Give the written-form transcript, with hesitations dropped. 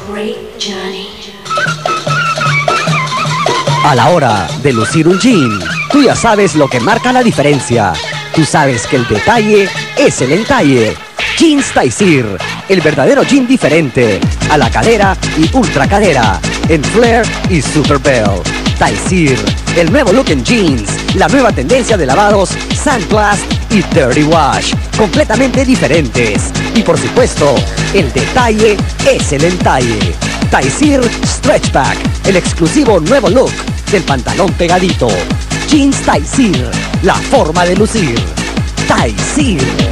great journey. A la hora de lucir un jean, tú ya sabes lo que marca la diferencia. Tú sabes que el detalle es el entalle. Jeans Taysir, el verdadero jean diferente, a la cadera y ultra cadera, en flare y super bell. Taysir, el nuevo look en jeans, la nueva tendencia de lavados Sandblast y Dirty Wash, completamente diferentes. Y por supuesto, el detalle es el entalle. Taysir Stretchback, el exclusivo nuevo look del pantalón pegadito. Jeans Taysir, la forma de lucir. Taysir.